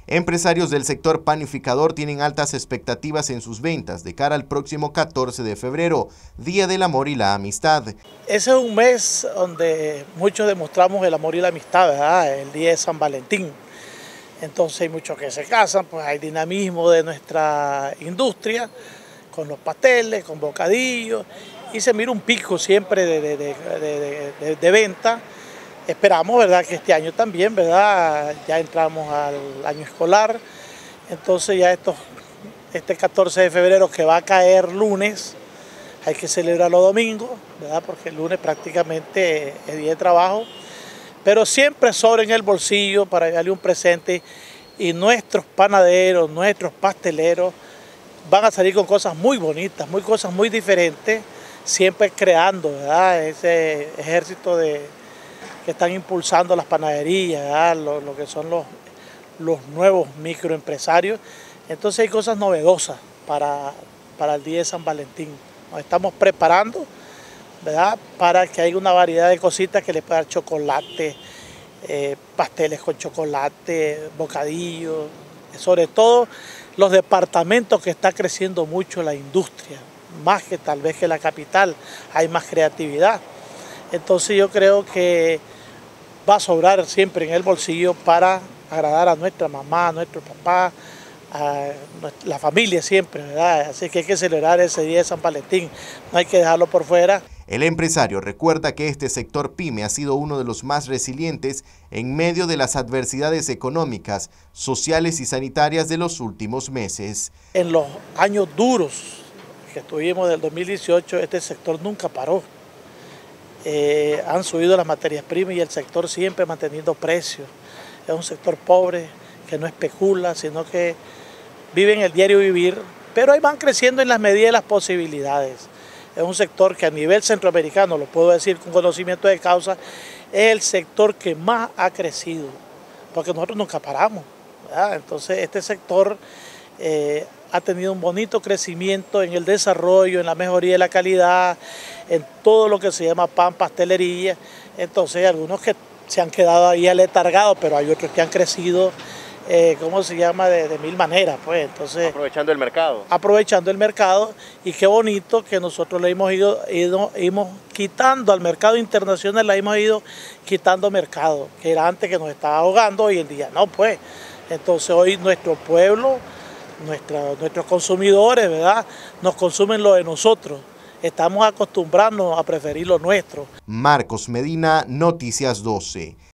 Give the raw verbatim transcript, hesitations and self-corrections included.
Empresarios del sector panificador tienen altas expectativas en sus ventas de cara al próximo catorce de febrero, Día del Amor y la Amistad. Ese es un mes donde muchos demostramos el amor y la amistad, ¿verdad? El día de San Valentín. Entonces hay muchos que se casan, pues hay dinamismo de nuestra industria, con los pasteles, con bocadillos, y se mira un pico siempre de, de, de, de, de, de venta. Esperamos, ¿verdad?, que este año también, ¿verdad?, ya entramos al año escolar, entonces ya estos, este catorce de febrero que va a caer lunes, hay que celebrarlo domingo, ¿verdad?, porque el lunes prácticamente es día de trabajo, pero siempre sobra en el bolsillo para darle un presente, y nuestros panaderos, nuestros pasteleros van a salir con cosas muy bonitas, muy cosas muy diferentes, siempre creando, ¿verdad?, ese ejército de que están impulsando las panaderías, lo, lo que son los, los nuevos microempresarios. Entonces hay cosas novedosas para, para el día de San Valentín. Nos estamos preparando, ¿verdad?, para que haya una variedad de cositas que le pueda dar chocolate, eh, pasteles con chocolate, bocadillos, sobre todo los departamentos que está creciendo mucho la industria, más que tal vez que la capital, hay más creatividad. Entonces yo creo que va a sobrar siempre en el bolsillo para agradar a nuestra mamá, a nuestro papá, a la familia siempre, ¿verdad? Así que hay que celebrar ese día de San Valentín, no hay que dejarlo por fuera. El empresario recuerda que este sector pyme ha sido uno de los más resilientes en medio de las adversidades económicas, sociales y sanitarias de los últimos meses. En los años duros que tuvimos del dos mil dieciocho, este sector nunca paró. Eh, han subido las materias primas y el sector siempre manteniendo precios. Es un sector pobre que no especula, sino que vive en el diario vivir, pero ahí van creciendo en las medidas de las posibilidades. Es un sector que a nivel centroamericano, lo puedo decir con conocimiento de causa, es el sector que más ha crecido, porque nosotros nunca paramos, ¿verdad? Entonces este sector eh, ha tenido un bonito crecimiento en el desarrollo, en la mejoría de la calidad, en todo lo que se llama pan, pastelería. Entonces hay algunos que se han quedado ahí aletargados, pero hay otros que han crecido, eh, ¿cómo se llama?, de, de mil maneras, pues. Entonces, aprovechando el mercado. Aprovechando el mercado, y qué bonito que nosotros le hemos ido, ido hemos quitando al mercado internacional, le hemos ido quitando mercado, que era antes que nos estaba ahogando, hoy en día no, pues. Entonces hoy nuestro pueblo, nuestra, nuestros consumidores, ¿verdad?, nos consumen lo de nosotros. Estamos acostumbrándonos a preferir lo nuestro. Marcos Medina, Noticias doce.